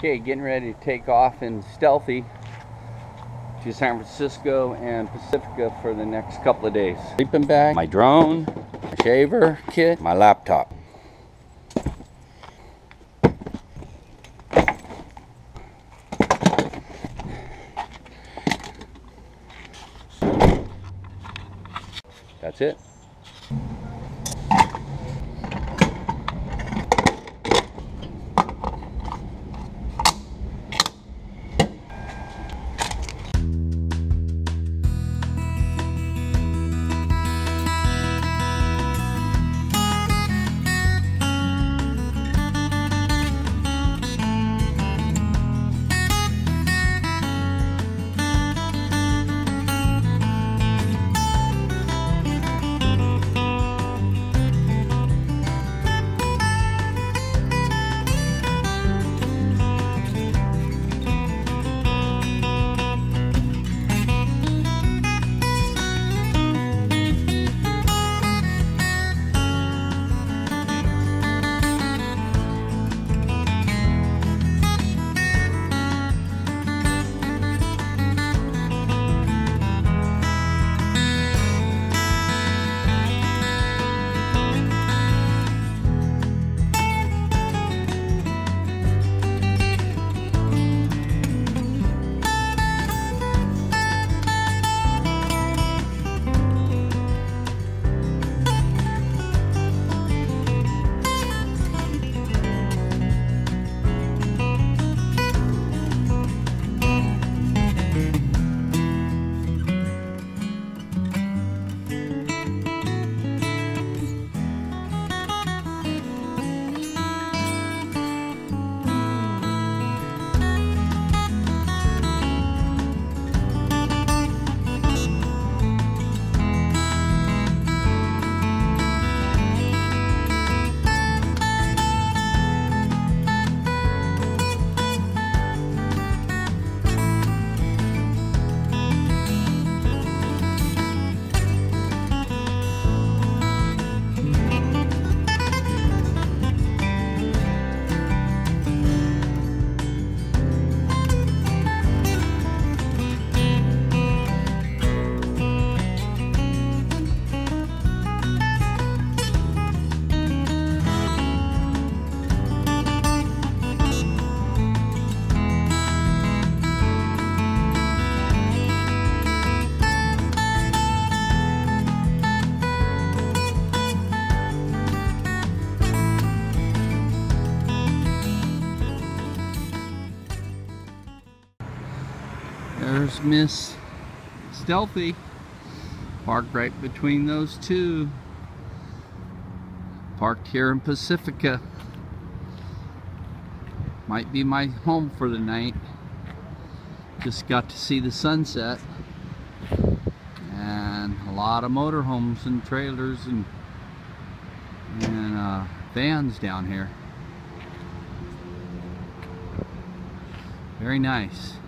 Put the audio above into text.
Okay, getting ready to take off in Stealthy to San Francisco and Pacifica for the next couple of days. Sleeping bag, my drone, my shaver kit, my laptop. That's it. There's Miss Stealthy, parked right between those two. Parked here in Pacifica. Might be my home for the night. Just got to see the sunset. And a lot of motorhomes and trailers and vans down here. Very nice.